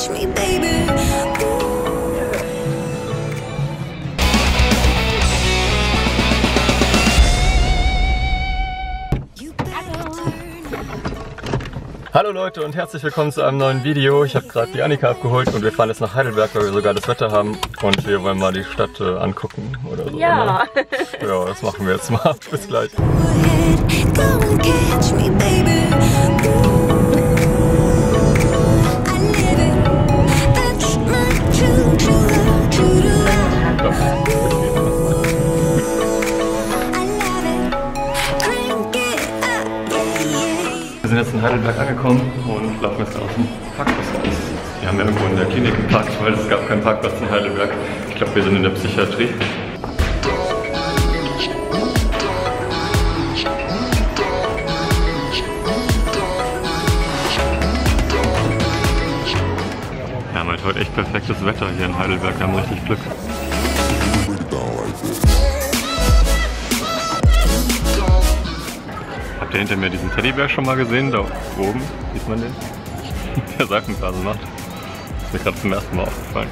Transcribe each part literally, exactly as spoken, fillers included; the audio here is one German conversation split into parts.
catch me, baby. Hallo Leute und herzlich willkommen zu einem neuen Video. Ich habe gerade die Annika abgeholt und wir fahren jetzt nach Heidelberg, weil wir sogar das Wetter haben und wir wollen mal die Stadt äh, angucken oder so. Ja. Ne? Ja, das machen wir jetzt mal. Bis gleich. Wir sind jetzt in Heidelberg angekommen und laufen jetzt aus dem Parkplatz raus. Wir haben ja irgendwo in der Klinik geparkt, weil es gab keinen Parkplatz in Heidelberg. Ich glaube, wir sind in der Psychiatrie. Wir haben halt heute echt perfektes Wetter hier in Heidelberg, wir haben richtig Glück. Habt ihr hinter mir diesen Teddybär schon mal gesehen? Da oben, sieht man den? Der Seifenblasen macht. Das ist mir gerade zum ersten Mal aufgefallen.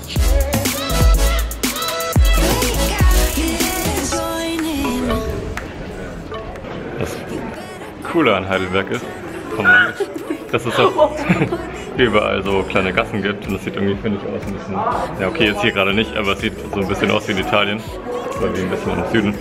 Das Coole an Heidelberg ist, dass es auch überall so kleine Gassen gibt und das sieht irgendwie, finde ich, aus ein bisschen, ja okay, jetzt hier gerade nicht, aber es sieht so ein bisschen aus wie in Italien, oder wie ein bisschen im Süden.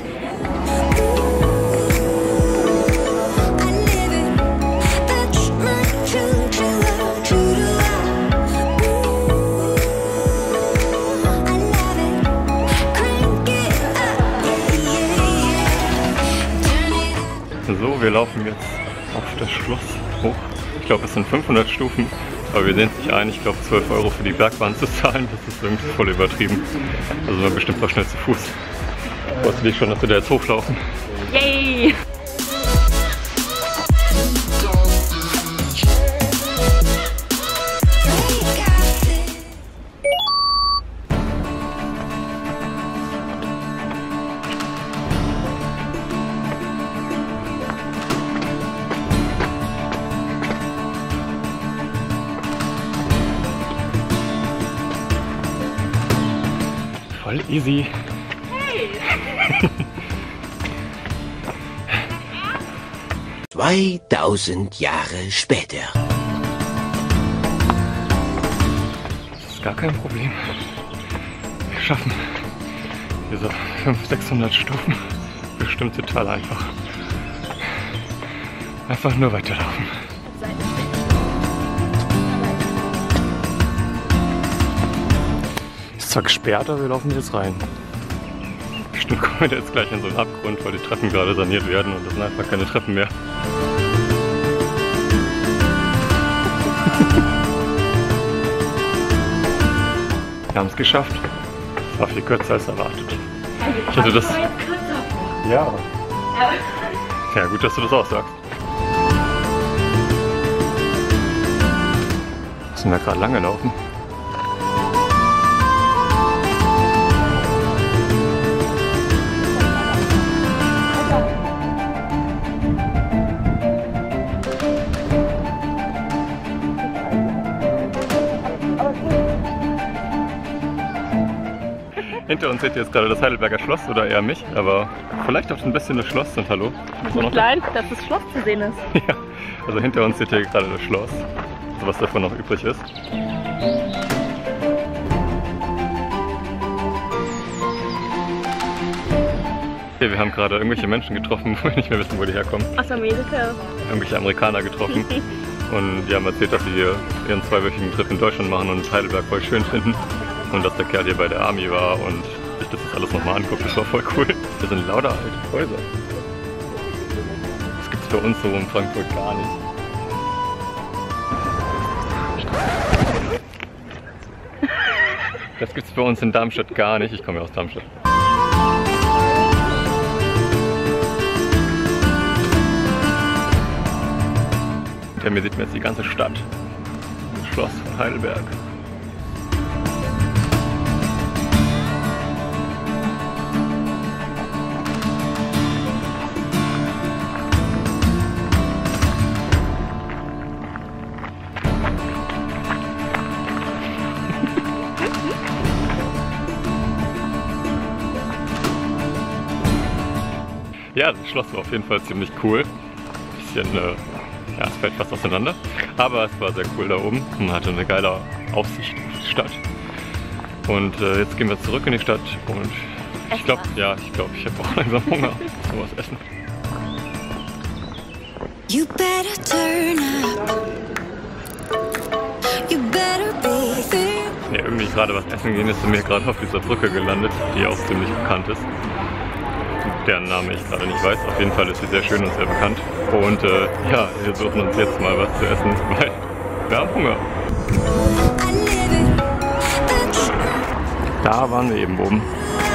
So, wir laufen jetzt auf das Schloss hoch. Ich glaube, es sind fünfhundert Stufen, aber wir sehen es nicht ein. Ich glaube, zwölf Euro für die Bergbahn zu zahlen, das ist irgendwie voll übertrieben. Also man bestimmt auch schnell zu Fuß. Freust du dich schon, dass wir da jetzt hochlaufen? Yay! Voll easy. Hey! zweitausend Jahre später. Das ist gar kein Problem. Wir schaffen diese fünfhundert, sechshundert Stufen bestimmt total einfach. Einfach nur weiterlaufen. Ist zwar gesperrt, aber wir laufen jetzt rein. Bestimmt kommen wir jetzt gleich in so einen Abgrund, weil die Treppen gerade saniert werden und das sind einfach keine Treppen mehr. Wir haben es geschafft. Es war viel kürzer als erwartet. Ich hätte das. Ja. Ja, gut, dass du das auch sagst. Müssen wir gerade lange laufen? Hinter uns seht ihr jetzt gerade das Heidelberger Schloss oder eher mich, aber vielleicht auch ein bisschen das Schloss und hallo. Wie klein, dass das Schloss zu sehen ist. Ja, also hinter uns seht ihr gerade das Schloss, also was davon noch übrig ist. Okay, wir haben gerade irgendwelche Menschen getroffen, wo wir nicht mehr wissen, wo die herkommen. Aus Amerika. Irgendwelche Amerikaner getroffen und die haben erzählt, dass sie hier ihren zweiwöchigen Trip in Deutschland machen und Heidelberg voll schön finden. Und dass der Kerl hier bei der Army war und sich das jetzt alles nochmal anguckt, das war voll cool. Das sind lauter alte Häuser. Das gibt's bei uns so in Frankfurt gar nicht. Das gibt's bei uns in Darmstadt gar nicht. Ich komme ja aus Darmstadt. Hinter mir sieht man jetzt die ganze Stadt. Das Schloss von Heidelberg. Ja, das Schloss war auf jeden Fall ziemlich cool. Bisschen, äh, ja, es fällt fast auseinander. Aber es war sehr cool da oben. Man hatte eine geile Aussicht auf die Stadt. Und äh, jetzt gehen wir zurück in die Stadt und ich glaube, ja, ich glaube, ich habe auch langsam Hunger. Ich muss was essen. You better turn up. You better be there. Ja, irgendwie gerade was essen gehen, ist mir gerade auf dieser Brücke gelandet, die auch ziemlich bekannt ist. Deren Name ich gerade nicht weiß. Auf jeden Fall ist sie sehr schön und sehr bekannt. Und äh, ja, wir suchen uns jetzt mal was zu essen, weil wir haben Hunger. Da waren wir eben oben.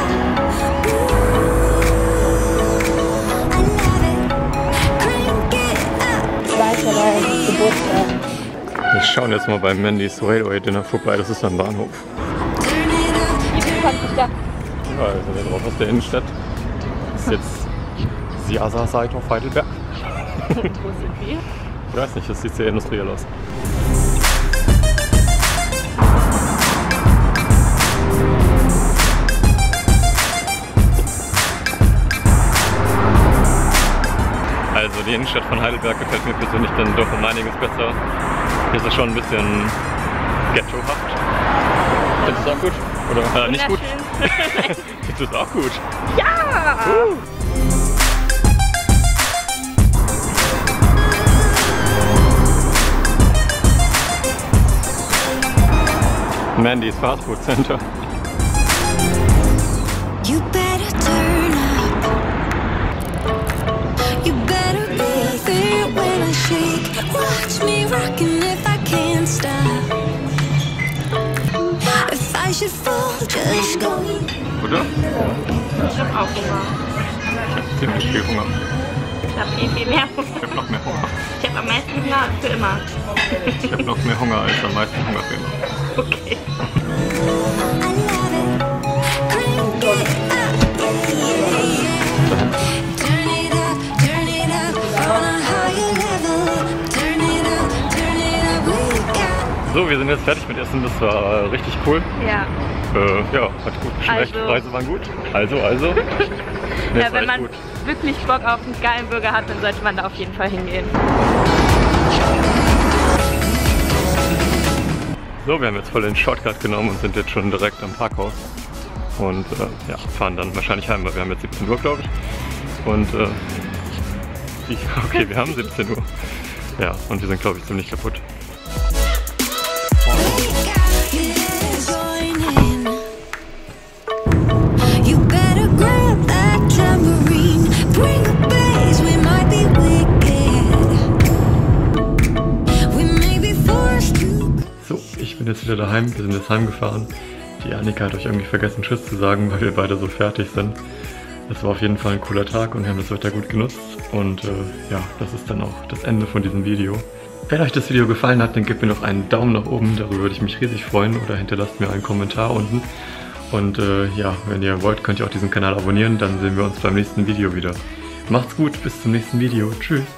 Wir schauen jetzt mal bei Mandy's Railway Dinner vorbei, das ist am Bahnhof. Ja, wir sind ja drauf aus der Innenstadt. Das ist jetzt Siasa-Seite auf Heidelberg. Wo sind wir? Ich weiß nicht, das sieht sehr industriell aus. Also die Innenstadt von Heidelberg gefällt mir persönlich dann doch um einiges besser. Hier ist es schon ein bisschen ghettohaft. Findest du es auch gut? Oder äh, nicht gut? Findest du es auch gut? Ja! Uh. Mandy's Fast Food Center. You better turn up. You better be there when I shake. Watch me rockin' if I can't stop. If I should fall, just go. Oder? Ich hab auch Hunger. Ich hab ziemlich viel Hunger. Ich hab viel, viel mehr Hunger. Ich hab noch mehr Hunger. Ich hab am meisten Hunger für immer. Ich hab noch mehr Hunger als am meisten Hunger für immer. Okay. I love it. Crank it up. Turn it up, turn it up on a higher level. Turn it up, turn it up. We got. So, wir sind jetzt fertig mit Essen, das war äh, richtig cool. Ja. Äh, ja, hat gut geschmeckt, Also. Preise waren gut. Also, also. Nee, Ja, es war wenn echt man gut. wirklich Bock auf einen geilen Burger hat, dann sollte man da auf jeden Fall hingehen. So, wir haben jetzt voll den Shortcut genommen und sind jetzt schon direkt am Parkhaus. Und äh, ja, fahren dann wahrscheinlich heim, weil wir haben jetzt siebzehn Uhr, glaube ich. Und äh, ich, okay, wir haben siebzehn Uhr. Ja, und wir sind, glaube ich, ziemlich kaputt. So, ich bin jetzt wieder daheim, wir sind jetzt heimgefahren. Die Annika hat euch irgendwie vergessen Tschüss zu sagen, weil wir beide so fertig sind. Das war auf jeden Fall ein cooler Tag und wir haben das Wetter gut genutzt. Und äh, ja, das ist dann auch das Ende von diesem Video. Wenn euch das Video gefallen hat, dann gebt mir noch einen Daumen nach oben, darüber würde ich mich riesig freuen. Oder hinterlasst mir einen Kommentar unten. Und äh, ja, wenn ihr wollt, könnt ihr auch diesen Kanal abonnieren, dann sehen wir uns beim nächsten Video wieder. Macht's gut, bis zum nächsten Video. Tschüss.